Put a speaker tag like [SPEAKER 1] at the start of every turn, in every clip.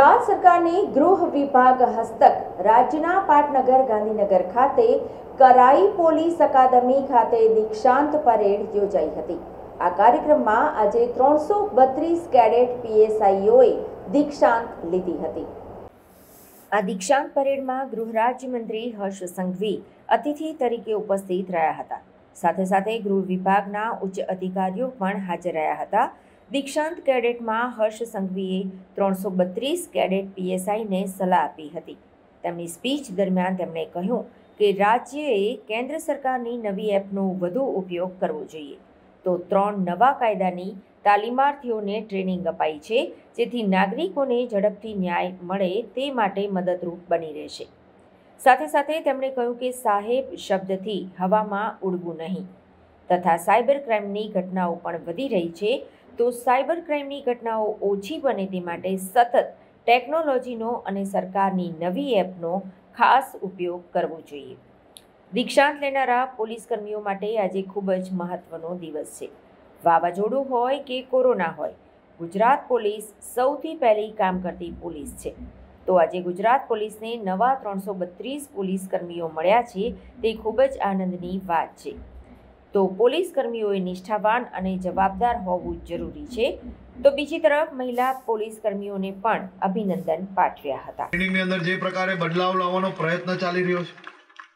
[SPEAKER 1] ગુજરાત સરકારની ગૃહ વિભાગ હસ્તક રાજ્યના પાટનગર ગાંધીનગર ખાતે કરાઈ પોલીસ અકાદમી ખાતે દીક્ષાંત પરેડ યોજાઈ હતી। આ કાર્યક્રમમાં આજે 332 કેડેટ પીએસઆઈઓએ દીક્ષાંત લીધી હતી। આ દીક્ષાંત પરેડમાં ગૃહ રાજ્યમંત્રી હર્ષ સંઘવી અતિથિ તરીકે ઉપસ્થિત રહ્યા હતા। સાથે સાથે ગૃહ વિભાગના ઉચ્ચ અધિકારીઓ પણ હાજર રહ્યા હતા। દીક્ષાંત કેડેટમાં હર્ષ સંઘવીએ 332 કેડેટ પીએસઆઈને સલાહ આપી હતી। તેમની સ્પીચ દરમિયાન તેમણે કહ્યું કે રાજ્યએ કેન્દ્ર સરકારની નવી એપનો વધુ ઉપયોગ કરવો જોઈએ। તો 3 નવા કાયદાની તાલીમાર્થીઓને ટ્રેનિંગ અપાઈ છે, જેથી નાગરિકોને ઝડપથી ન્યાય મળે તે માટે મદદરૂપ બની રહેશે। સાથે સાથે તેમણે કહ્યું કે સાહેબ શબ્દથી હવામાં ઉડવું નહીં તથા સાયબર ક્રાઇમની ઘટનાઓ પણ વધી રહી છે, તો સાયબર ક્રાઇમની ઘટનાઓ ઓછી બને તે માટે સતત ટેકનોલોજીનો અને સરકારની નવી એપનો ખાસ ઉપયોગ કરવો જોઈએ। દીક્ષાંત લેનારા પોલીસ કર્મીઓ માટે આજે ખૂબ જ મહત્વનો દિવસ છે। વાવાઝોડું હોય કે કોરોના હોય, ગુજરાત પોલીસ સૌથી પહેલી કામ કરતી પોલીસ છે। તો આજે ગુજરાત પોલીસને નવા 332 પોલીસ કર્મીઓ મળ્યા છે, તે ખૂબ જ આનંદની વાત છે। તો પોલીસ કર્મીઓએ નિષ્ઠાવાન અને જવાબદાર હોવું જરૂરી છે। તો બીજી તરફ મહિલા પોલીસ કર્મીઓને પણ અભિનંદન પાઠવ્યા હતા।
[SPEAKER 2] ટ્રેનિંગની અંદર જે પ્રકારે બદલાવ લાવવાનો પ્રયત્ન ચાલી રહ્યો છે,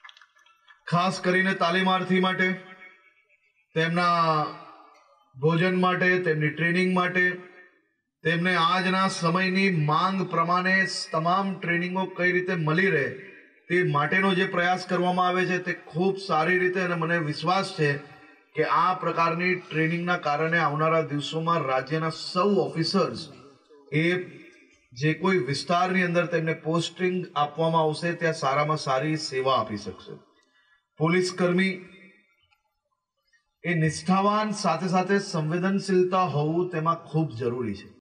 [SPEAKER 2] ખાસ કરીને તાલીમાર્થી માટે, તેમના ભોજન માટે, તેમની ટ્રેનિંગ માટે, તેમને આજના સમયની માંગ પ્રમાણે તમામ ટ્રેનિંગો કઈ રીતે મળી રહે તે માટેનો જે પ્રયાસ કરવામાં આવે છે તે ખૂબ સારી રીતે, અને મને વિશ્વાસ છે કે આ પ્રકારની ટ્રેનિંગના કારણે આવનારા દિવસોમાં રાજ્યના સૌ ઓફિસર્સ એ જે કોઈ વિસ્તારની અંદર તેમને પોસ્ટિંગ આપવામાં આવશે ત્યાં સારામાં સારી સેવા આપી શકશે। પોલીસ કર્મી એ નિષ્ઠાવાન સાથે સાથે સંવેદનશીલતા હોવું તેમાં ખૂબ જરૂરી છે।